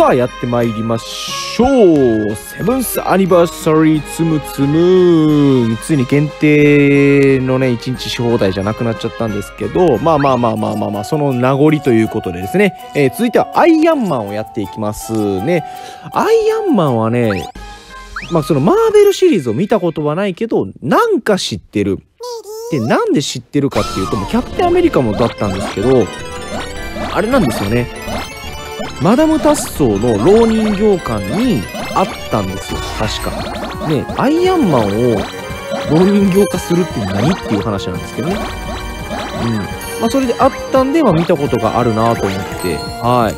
さあ、やってまいりましょう。セブンスアニバーサリーつむつむ。ついに限定のね、1日し放題じゃなくなっちゃったんですけど、まあ、その名残ということでですね、続いてはアイアンマンをやっていきますね。アイアンマンはね、そのマーベルシリーズを見たことはないけど、なんか知ってる。で、なんで知ってるかっていうと、もうキャプテンアメリカもだったんですけど、あれなんですよね。マダム・タッソーの蝋人形館にあったんですよ、確か。ね、アイアンマンを蝋人形化するって何っていう話なんですけどね。それであったんで、見たことがあるなと思って、はい。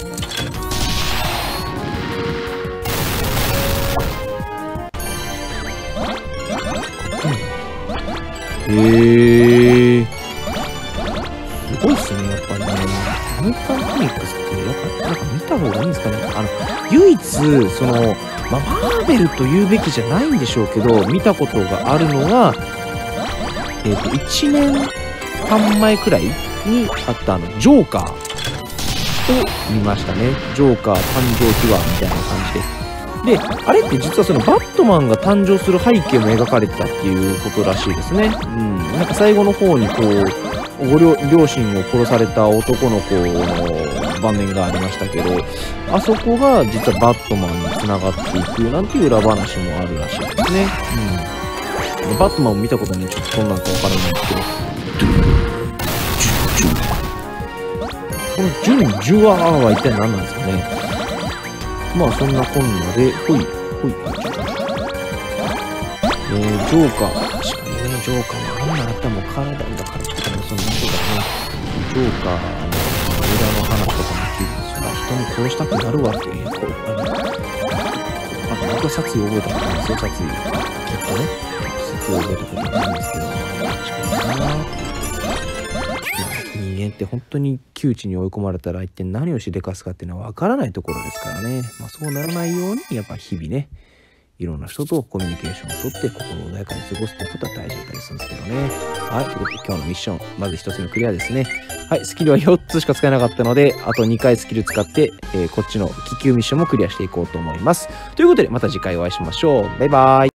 へえ。すごいっすね、やっぱりね。アメリカンコミックスって、やっぱ、なんか見た方がいいんですかね。唯一、マーベルと言うべきじゃないんでしょうけど、見たことがあるのが、1年半前くらいにあったジョーカーを見ましたね。ジョーカー誕生秘話みたいな感じで。で、あれって実はそのバットマンが誕生する背景も描かれてたっていうことらしいですね。なんか最後の方にこう、両親を殺された男の子の場面がありましたけど、あそこが実はバットマンに繋がっていくなんていう裏話もあるらしいですね。バットマンを見たことにちょっとどんなのかわからないんですけど、このジュン・ジュワーは一体何なんですかね。そんなこんなで、ほい。ジョーカー、確かにね、ジョーカーもあんなあったらもう体だからってかもそんなことだね。ジョーカーの枝の花とかも聞いて、そら人も殺したくなるわけ。僕は殺意を覚えたことないですよ、殺意。きっとね。殺意を覚えたことないんですけど、確かにな。人間って本当に窮地に追い込まれたら一体何をしでかすかっていうのは分からないところですからね。そうならないようにやっぱ日々ね、いろんな人とコミュニケーションをとって心穏やかに過ごすってことは大事だったりするんですけどね。はい、ということで今日のミッション、まず1つ目クリアですね。はい、スキルは4つしか使えなかったので、あと2回スキル使って、こっちの気球ミッションもクリアしていこうと思います。ということでまた次回お会いしましょう。バイバーイ。